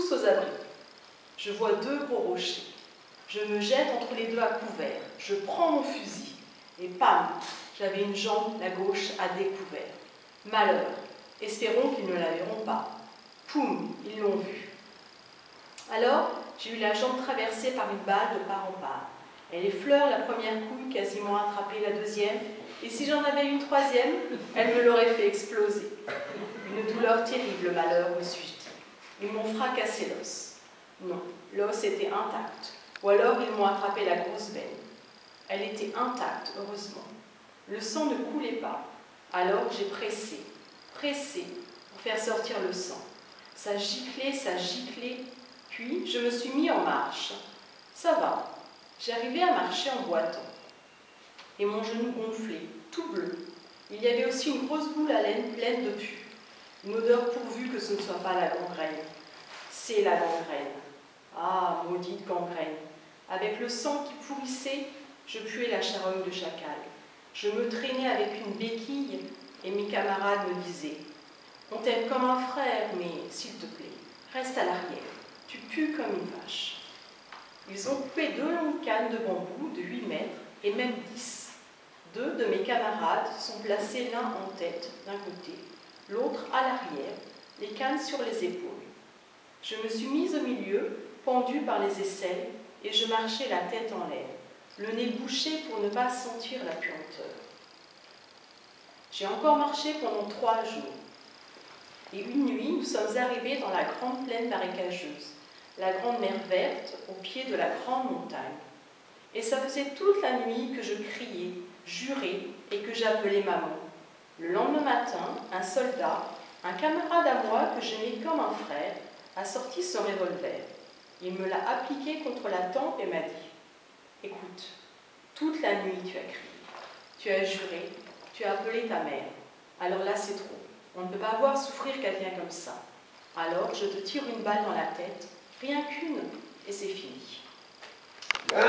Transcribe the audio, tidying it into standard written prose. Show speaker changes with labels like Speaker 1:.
Speaker 1: tous aux abris. Je vois deux gros rochers. Je me jette entre les deux à couvert. Je prends mon fusil et pam, j'avais une jambe, la gauche, à découvert. Malheur, espérons qu'ils ne la verront pas. Poum, ils l'ont vue. Alors, j'ai eu la jambe traversée par une balle de part en part. Elle effleure la première couille, quasiment attrapée la deuxième, et si j'en avais une troisième, elle me l'aurait fait exploser. Une douleur terrible, malheur, me suis-je dit. Ils m'ont fracassé l'os. Non, l'os était intact. Ou alors ils m'ont attrapé la grosse veine. Elle était intacte, heureusement. Le sang ne coulait pas. Alors j'ai pressé, pour faire sortir le sang. Ça giclait, puis je me suis mis en marche. Ça va, j'arrivais à marcher en boitant. Et mon genou gonflé, tout bleu. Il y avait aussi une grosse boule à laine pleine de pus. Une odeur pourvue que ce ne soit pas la gangrène. C'est la gangrène. Ah, maudite gangrène. Avec le sang qui pourrissait, je puais la charogne de chacal. Je me traînais avec une béquille et mes camarades me disaient « On t'aime comme un frère, mais s'il te plaît, reste à l'arrière. Tu pues comme une vache. » Ils ont coupé 2 longues cannes de bambou de 8 mètres et même 10. 2 de mes camarades sont placés l'un en tête d'un côté, l'autre à l'arrière, les cannes sur les épaules. Je me suis mise au milieu, pendue par les aisselles, et je marchais la tête en l'air, le nez bouché pour ne pas sentir la puanteur. J'ai encore marché pendant 3 jours. Et une nuit, nous sommes arrivés dans la grande plaine marécageuse, la grande mer verte, au pied de la grande montagne. Et ça faisait toute la nuit que je criais, jurais et que j'appelais maman. Le lendemain matin, un soldat, un camarade à moi que j'aimais comme un frère, a sorti son revolver. Il me l'a appliqué contre la tempe et m'a dit « Écoute, toute la nuit tu as crié, tu as juré, tu as appelé ta mère. Alors là c'est trop, on ne peut pas voir souffrir quelqu'un comme ça. Alors je te tire une balle dans la tête, rien qu'une, et c'est fini. »